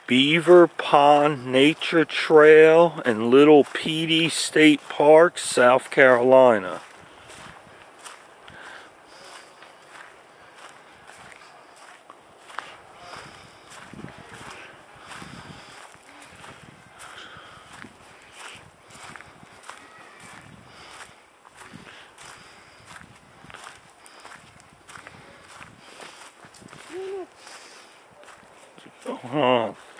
Beaver Pond Nature Trail in Little Petey State Park, South Carolina. Go on.